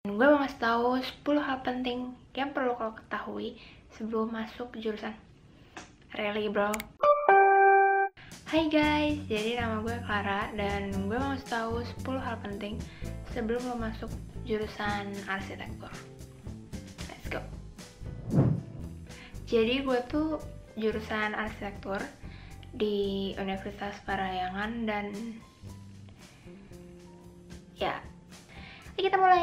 Gue mau ngasih tahu 10 hal penting yang perlu lo ketahui sebelum masuk jurusan. Really bro. Hai guys, jadi nama gue Clara dan gue mau ngasih tahu 10 hal penting sebelum lo masuk jurusan arsitektur. Let's go. Jadi gue tuh jurusan arsitektur di Universitas Parahyangan dan ya, kita mulai.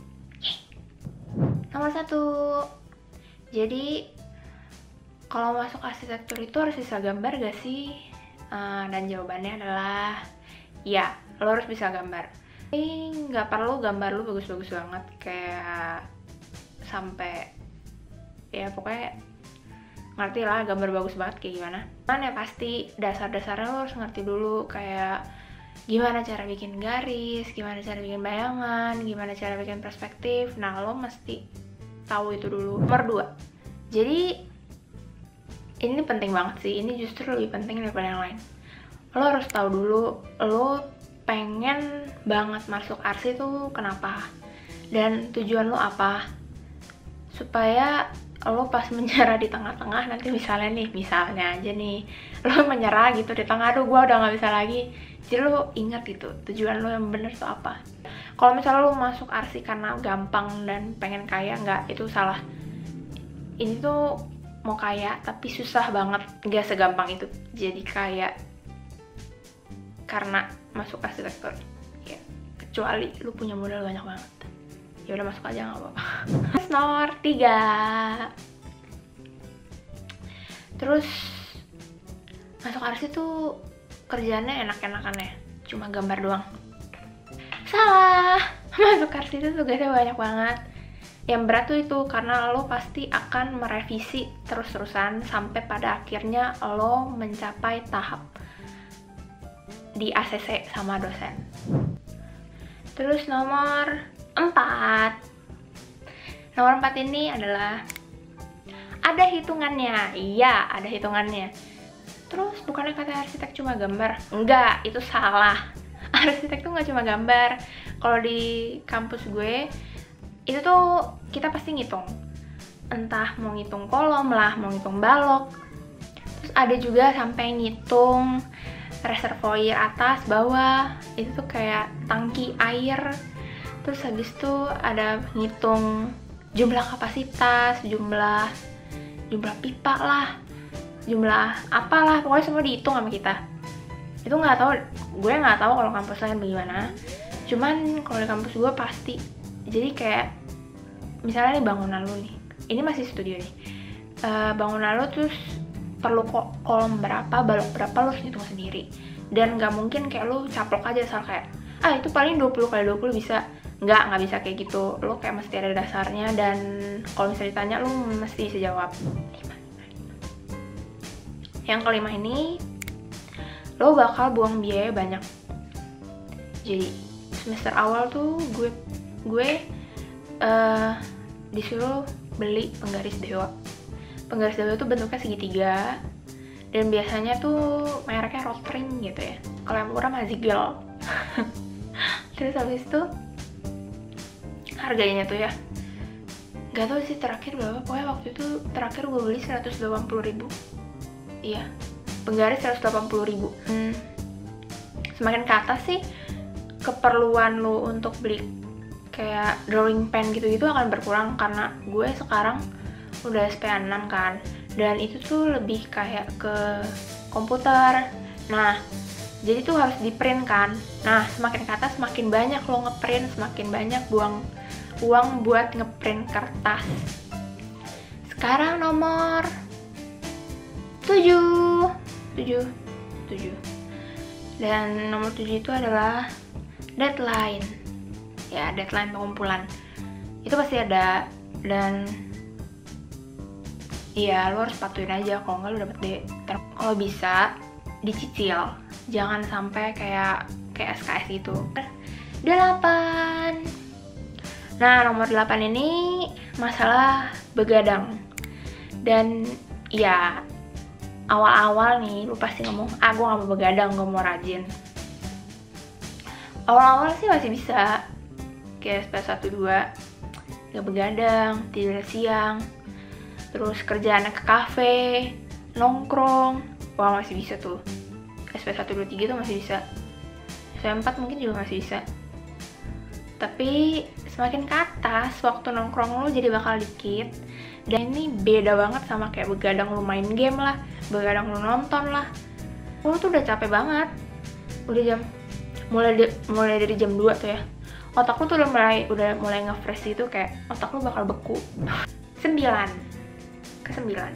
Nomor 1, jadi kalau masuk arsitektur itu harus bisa gambar gak sih? Dan jawabannya adalah ya, lo harus bisa gambar. Ini nggak perlu gambar lo bagus-bagus banget kayak sampai ya pokoknya ngerti lah gambar bagus banget kayak gimana. Cuman ya pasti dasar-dasarnya lo harus ngerti dulu kayak gimana cara bikin garis, gimana cara bikin bayangan, gimana cara bikin perspektif. Nah, lo mesti tahu itu dulu. Nomor 2, jadi ini penting banget sih, ini justru lebih penting daripada yang lain. Lo harus tahu dulu lo pengen banget masuk arsi tuh kenapa dan tujuan lo apa, supaya lo pas menyerah di tengah-tengah nanti misalnya aja nih lo menyerah gitu di tengah, aduh gue udah nggak bisa lagi, jadi lo ingat gitu tujuan lo yang bener tuh apa. Kalau misalnya lo masuk arsi karena gampang dan pengen kaya, nggak, itu salah. Ini tuh mau kaya tapi susah banget, nggak segampang itu jadi kaya karena masuk arsitektur ya, kecuali lo punya modal banyak banget. Ya udah masuk aja nggak apa-apa. Nomor 3, terus masuk arsi tuh kerjaannya enak-enakan ya, cuma gambar doang. Salah. Masuk arsi itu tugasnya banyak banget. Yang berat tuh itu karena lo pasti akan merevisi terus-terusan sampai pada akhirnya lo mencapai tahap di ACC sama dosen. Terus nomor 4 ini adalah ada hitungannya. Iya, ada hitungannya. Terus bukannya kata arsitek cuma gambar? Enggak, itu salah. Arsitek tuh nggak cuma gambar. Kalau di kampus gue itu tuh kita pasti ngitung, entah mau ngitung kolom lah, mau ngitung balok. Terus ada juga sampai ngitung reservoir atas bawah, itu tuh kayak tangki air. Terus habis itu ada ngitung jumlah kapasitas, jumlah pipa lah, jumlah apalah, pokoknya semua dihitung sama kita. Itu nggak tahu, gue nggak tahu kalau kampus lain bagaimana. Cuman kalau di kampus gue pasti. Jadi kayak misalnya nih bangunan lu nih, ini masih studio nih, bangunan lu terus perlu kolom berapa, balok berapa, lu harus hitung sendiri. Dan nggak mungkin kayak lu caplok aja asal kayak itu paling 20x20 bisa. Nggak bisa kayak gitu. Lu kayak mesti ada dasarnya, dan kalau misalnya ditanya lu mesti bisa jawab. Yang kelima ini, lo bakal buang biaya banyak. Jadi semester awal tuh gue disuruh beli penggaris dewa. Penggaris dewa tuh bentuknya segitiga dan biasanya tuh mereknya Rotring gitu ya. Kalau yang murah Mazigel. Terus habis itu harganya tuh ya, gak tau sih terakhir berapa, pokoknya waktu itu terakhir gue beli 180.000. Iya, penggaris 180.000. Semakin ke atas sih keperluan lo untuk beli kayak drawing pen gitu-gitu akan berkurang, karena gue sekarang udah SP6 kan, dan itu tuh lebih kayak ke komputer. Nah, jadi tuh harus di print kan. Nah, semakin ke atas semakin banyak lo ngeprint, semakin banyak buang uang buat ngeprint kertas. Sekarang nomor 7. Dan nomor 7 itu adalah deadline. Ya, deadline pengumpulan. Itu pasti ada, dan iya, lo harus patuhin aja, kalau nggak lo dapet D. Kalau bisa dicicil, jangan sampai kayak SKS gitu. 8. Nah, nomor 8 ini masalah begadang. Dan ya, awal-awal nih lu pasti ngomong, gue gak mau begadang, gue mau rajin. Awal-awal sih masih bisa, kayak SP 1-2. gak begadang, tidur siang, terus kerjaannya ke kafe, nongkrong. Wah, masih bisa tuh. SP 1, 2, 3 tuh masih bisa. SP 4 mungkin juga masih bisa. Tapi semakin ke atas, waktu nongkrong lo jadi bakal dikit. Dan ini beda banget sama kayak begadang lo main game lah, begadang lo nonton lah. Lo tuh udah capek banget. Udah jam mulai dari jam 2 tuh ya. Otak lo tuh udah mulai nge-fresh gitu, kayak otak lo bakal beku. 9 ke 9.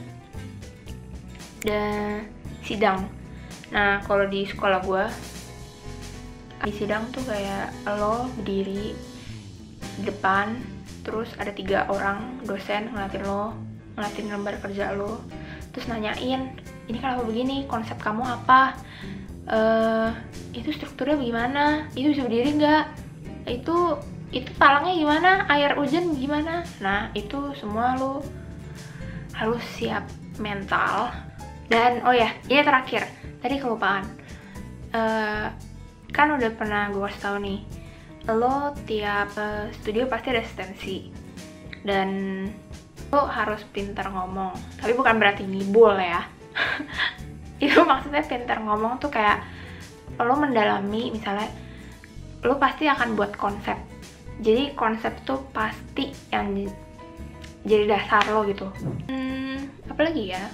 Dan sidang. Nah, kalau di sekolah gue, di sidang tuh kayak lo berdiri di depan, terus ada 3 orang dosen ngeliatin lembar kerja lo, terus nanyain, ini kenapa begini, konsep kamu apa, itu strukturnya bagaimana, itu bisa berdiri nggak, itu talangnya gimana, air hujan gimana. Nah, itu semua lo harus siap mental. Dan oh ya, ini terakhir, tadi kelupaan. Kan udah pernah gue kasih tau nih, lo tiap studio pasti ada asistensi, dan lo harus pintar ngomong. Tapi bukan berarti ngibul ya. Itu maksudnya pintar ngomong tuh kayak lo mendalami, misalnya lo pasti akan buat konsep. Jadi konsep tuh pasti yang jadi dasar lo gitu. Apalagi ya?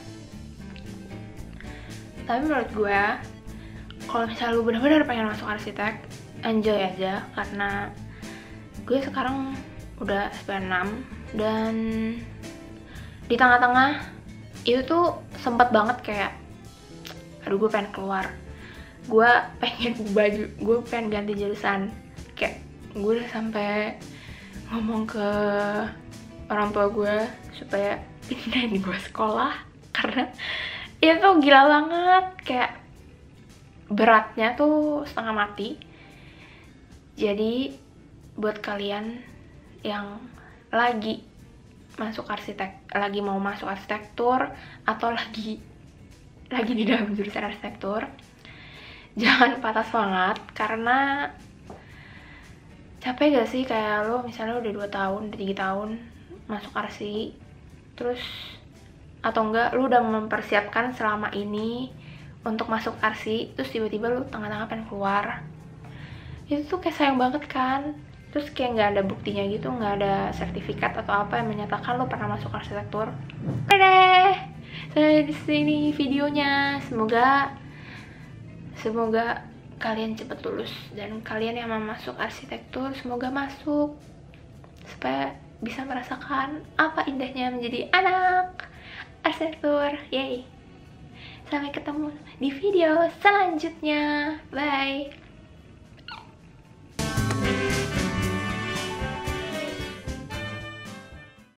Tapi menurut gue, kalau misalnya lu benar-benar pengen masuk arsitek, enjoy aja, karena gue sekarang udah SP6 dan di tengah-tengah itu tuh sempet banget kayak, aduh gue pengen keluar, gue pengen baju, gue pengen ganti jurusan. Kayak gue udah sampai ngomong ke orang tua gue supaya pindahin gue sekolah, karena itu gila banget, kayak beratnya tuh setengah mati. Jadi buat kalian yang lagi mau masuk arsitektur atau lagi di dalam jurusan arsitektur, jangan patah semangat, karena capek gak sih kayak lo misalnya udah 2 tahun, udah 3 tahun masuk arsi, terus atau enggak lu udah mempersiapkan selama ini untuk masuk arsi, terus tiba-tiba lu tengah-tengah pengen keluar. Itu tuh kayak sayang banget kan. Terus kayak nggak ada buktinya gitu, nggak ada sertifikat atau apa yang menyatakan lo pernah masuk arsitektur. Oke deh, sampai di sini videonya. Semoga kalian cepet lulus, dan kalian yang mau masuk arsitektur semoga masuk, supaya bisa merasakan apa indahnya menjadi anak arsitektur. Yay. Sampai ketemu di video selanjutnya. Bye.